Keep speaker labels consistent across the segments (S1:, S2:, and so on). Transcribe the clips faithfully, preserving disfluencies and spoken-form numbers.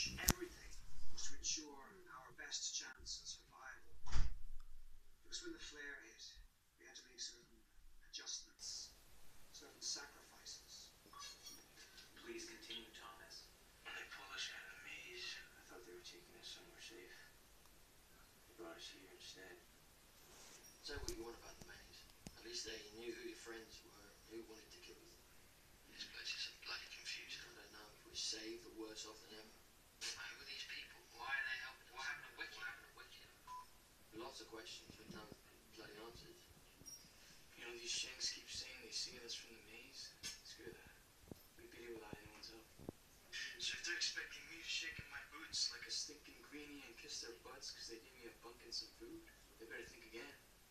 S1: much everything was to ensure our best chance of survival. It was when the flare hit, we had to make certain adjustments, certain sacrifices.
S2: Please continue, Thomas.
S3: When they pulled us out of the maze, I thought they were taking us somewhere safe. They brought us here instead.
S4: Say what you want about the maze. At least they knew who your friends were, who wanted to kill you. This place is so bloody confusing. I don't know if we're saved or worse off than ever. Who are these people? Why are they helping us? What happened to Wicked? What happened to Wicked? Lots of questions with no bloody answers.
S3: You know, these shanks keep saying they see us from the maze. Screw that. We'd be here without anyone's help. So if they're expecting me to shake in my boots like a stinking greenie and kiss their butts because they gave me a bunk and some food, they better think again.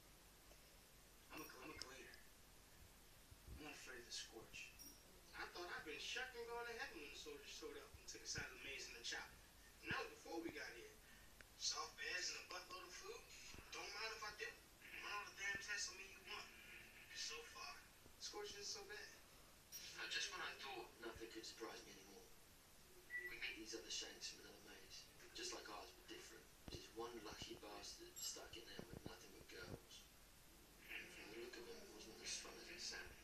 S3: I'm a, I'm a glider. I'm not afraid of the scorch.
S5: I thought I'd been shucked and gone to heaven when the soldiers showed up and took us out of the maze in the chopper. And that was before we got here. Soft beds and a buttload of food. Don't mind if I do. Run all the damn tests on me you want. So far, scorch isn't so bad.
S4: Now, just when I thought nothing could surprise me anymore, we meet these other shanks from another maze, just like ours, but different. Just one lucky bastard stuck in there with nothing but girls. And from the look of it, it wasn't as fun as it sounds.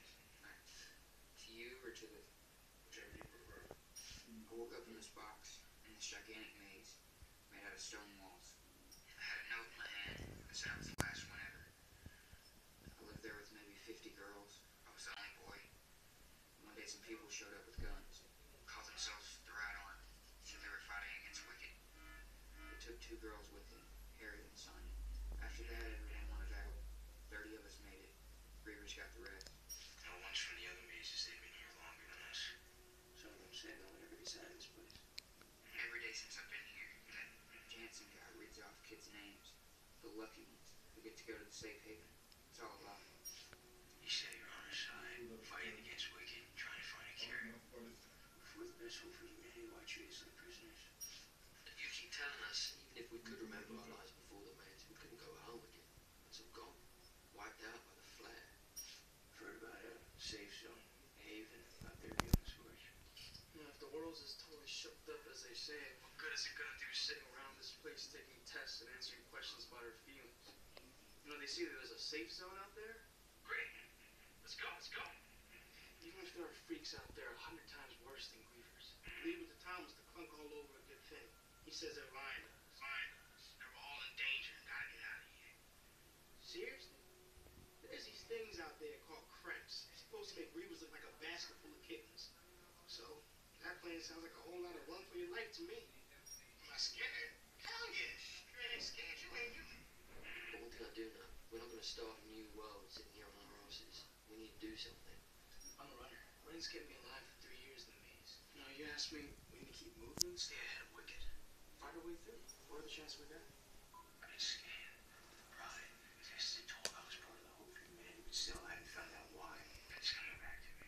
S2: To you or to the... whichever you prefer. I woke up in this box, in this gigantic maze, made out of stone walls. I had a note in my hand that said I was the last one ever. I lived there with maybe fifty girls. I was the only boy. One day some people showed up with guns. Called themselves the Right Arm. Said they were fighting against Wicked. They took two girls with them, Harriet and Sonia. After that, everyone wanted out. Thirty of us made it. Reavers got the rest.
S3: No one's from the other mazes. They've been here longer than us. Some of them say they'll never get out of this place.
S2: Every day since I've been here, that Janson guy reads off kids' names. The lucky ones who get to go to the safe haven. It's all a lie.
S3: You say you're on our side, fighting against Wicked, trying to find a cure. If we're the best hope for humanity, why treat us like prisoners?
S4: You keep telling us, even if we could remember our lives before the maze, we couldn't go home again. It's all gone. Wiped out by the flare.
S3: Heard about a safe zone, haven, out there beyond the scorch.
S5: You know, if the world's as totally shook up as they say, what good is it gonna do sitting around this place taking tests and answering questions about our feelings? You know, they see that there's a safe zone out there. Great. Let's go, let's go. Even if there are freaks out there a hundred times worse than grievers. Leave it to Thomas to clunk all over a good thing. He says they're lying to us. Lying to us. They're all in danger and gotta get out of here. Seriously? There's these things out there called cranks. They're supposed to make grievers look like a basket full of kittens. So, that plan sounds like a whole lot of run for your life to me. Am I scared? Hell yeah. You ain't scared, you ain't human.
S4: But one thing I do know, we're not going to start a new world sitting here on our asses. We need to do something.
S5: I'm a runner. Running's kept me alive for three years in the maze. You know, you ask me, we need to keep moving, stay ahead of Wicked. Fight our way through. What are the chances we got?
S3: I've been scanned. Pride, tested, told I was part of the hope for humanity, but still I hadn't found out why. It's coming back to me.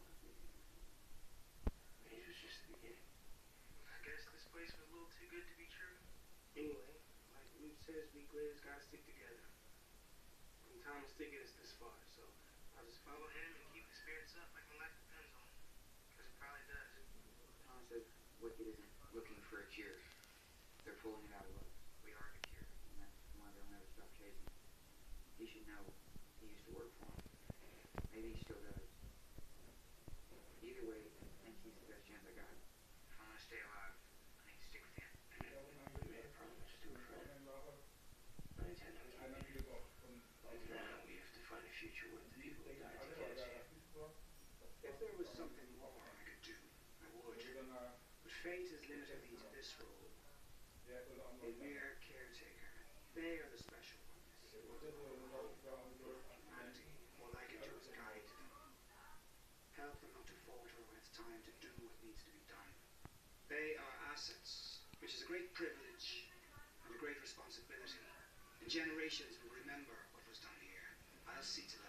S3: Maze was just the beginning.
S5: I guess this place was a little too good to be true. Anyway, like Luke says, we graders gotta stick together. And Thomas did get us this far, so I'll just follow him and keep the spirits up like my life depends on it. Because it probably does.
S2: Tom says Wicked isn't looking for a cure. They're pulling it out of us. We are the cure, and that's why they'll never stop chasing us. He should know he used to work for him. Maybe he still does. Either way, I think he's the best chance I got. If I want to stay alive, I need to stick with him.
S3: We made a promise to a friend. I intend on keeping it. And now we have to find a future with the people who died to get us here.
S1: If there was something more I could do, I would. But fate has limited me to this role. A mere caretaker. They are the special ones. Humanity, all I can do is guide them. Help them not to falter when it's time to do what needs to be done. They are assets, which is a great privilege and a great responsibility. The generations will remember what was done here. I'll see to that.